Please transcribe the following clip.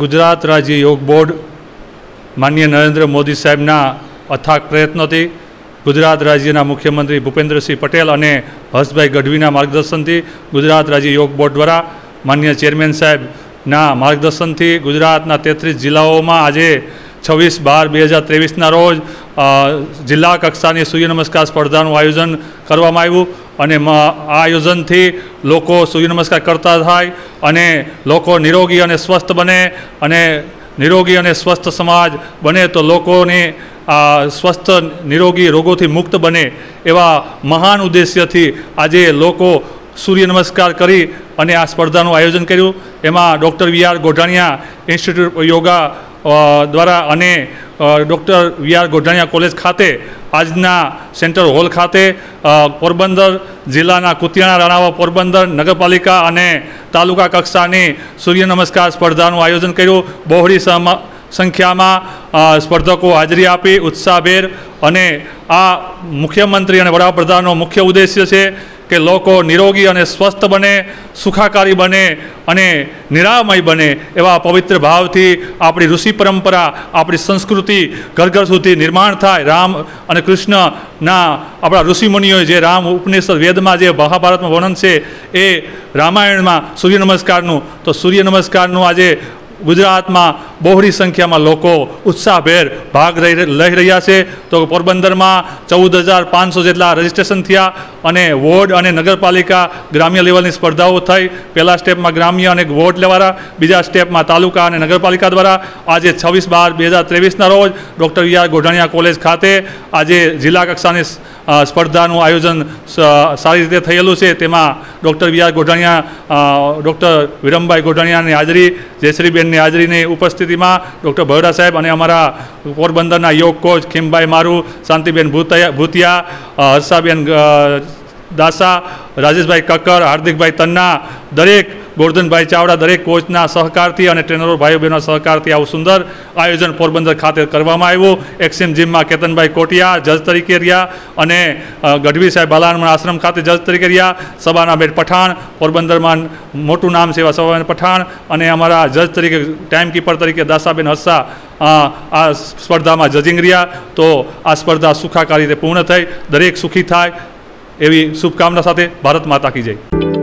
गुजरात राज्य योग बोर्ड माननीय नरेंद्र मोदी साहेबना अथाक प्रयत्नोथी गुजरात राज्यना मुख्यमंत्री भूपेन्द्रसिंह पटेल और हर्षभाई गढ़वीना मार्गदर्शन थी गुजरात राज्य योग बोर्ड द्वारा माननीय चेरमेन साहेबना मार्गदर्शन थी गुजरातना 33 जिल्लाओं में आज 26/12/2023 रोज जिला कक्षानी सूर्य नमस्कार स्पर्धाનું आयोजन કરવામાં આવ્યું અને આ આયોજનથી લોકો સૂર્ય નમસ્કાર કરતા થાય અને લોકો નિરોગી અને સ્વસ્થ બને અને નિરોગી અને સ્વસ્થ સમાજ બને તો લોકોને સ્વસ્થ નિરોગી રોગોથી મુક્ત બને એવા મહાન ઉદ્દેશ્યથી આજે લોકો सूर्य नमस्कार करी अने आ स्पर्धाનું आयोजन कर्યું। एमां doctor V R. Godhaniya institute Yoga द्वारा अने डॉक्टर वी.आर. गोढ़ाणिया कॉलेज खाते आजना सेंटर हॉल खाते पोरबंदर जिल्लाना कुतियाणा राणावा पोरबंदर नगरपालिका अने तालुका कक्षानी सूर्य नमस्कार स्पर्धाનું आयोजन कर्યું। बहोળી संख्या में स्पर्धकों हाजरी आपी उत्साहभेर अने आ मुख्यमंत्री अने वडाप्रधाननो मुख्य उद्देश्य है कि लोको निरोगी अने स्वस्थ बने सुखाकारी बने अने निरामय बने एवा पवित्र भावथी आपणी ऋषि परंपरा आपणी संस्कृति घर घर सुधी निर्माण थाय। राम अने कृष्णना आपणा ऋषिमुनिओए जे राम उपनिषद वेदमां जे महाभारतमां वर्णन छे ए रामायणमां सूर्य नमस्कारनुं तो सूर्य नमस्कारनुं आज गुजरात में बहोળી संख्या में लोग उत्साहभेर भाग लई रह्या छे। तो पोरबंदर में 14,500 जेटला रजिस्ट्रेशन थया अने वोर्ड अने नगरपालिका ग्राम्य लेवलनी स्पर्धाओं थई। पहला स्टेप में ग्राम्य अने वोर्ड लेवारा बीजा स्टेप में तालुका अने नगरपालिका द्वारा आज 26/12/2023 रोज डॉक्टर वी.आर. गोढ़ाणिया कॉलेज खाते आज जिला कक्षानी स्पर्धाનું आयोजन सारी रीते थयेलुं छे। तेमां doctor V R. Godhaniya doctor Virambhai गोढ़ाणियानी हाजरी जयश्रीबेननी हाजरीनी उपस्थिति में डॉक्टर भरड़ा साहेब और अमरा पोरबंदरना योग कोच खीमभाई मारू शांतिबेन भूतिया हर्षाबेन दासा राजेशभाई कक्कर हार्दिकभाई तन्ना दरेक गोवर्धनभाई चावड़ा दरेक कोचना सहकारथी और ट्रेनरो भाई बहनों सहकारथी आवुं सुंदर आयोजन पोरबंदर खाते करवामां आव्युं। एक्सिम जीम में केतनभाई कोटिया जज तरीके रह्या और गढ़वी साहेब बालानमण आश्रम खाते जज तरीके रह्या। सबानाबेन पठाण पोरबंदर में मोटू नाम से सबानाबेन पठाण और अमरा जज तरीके टाइम कीपर तरीके दासाबेन हस्सा आ स्पर्धा में जजिंग रह्या। तो आ स्पर्धा सुखाकारी रीते पूर्ण थई दरेक सुखी थाय एवी शुभकामना साथे भारत माता की जय।